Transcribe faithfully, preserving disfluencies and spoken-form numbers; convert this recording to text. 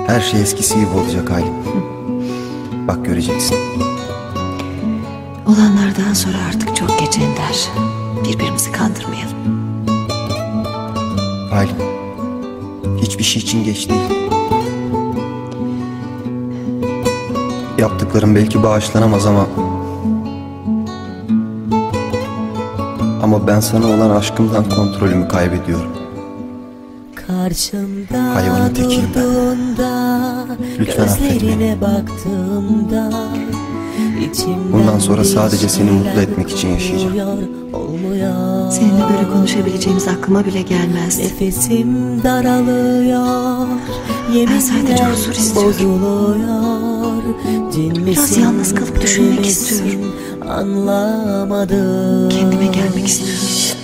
Her şey eskisi gibi olacak Aylin. Bak göreceksin. Olanlardan sonra artık çok geç Ender. Birbirimizi kandırmayalım. Aylin, hiçbir şey için geç değil. Yaptıklarım belki bağışlanamaz ama Ama ben sana olan aşkımdan kontrolümü kaybediyorum. Karşımda Hayvanın tekiyim durduğunda, lütfen affet beni. Baktığımda, bundan sonra sadece seni mutlu etmek için yaşayacağım. Seninle böyle konuşabileceğimiz aklıma bile gelmez. Nefesim daralıyor. Ben sadece huzur istiyorum. Biraz yalnız kalıp düşünmek istiyorum. Anlamadım. Kendime gelmek istiyorum.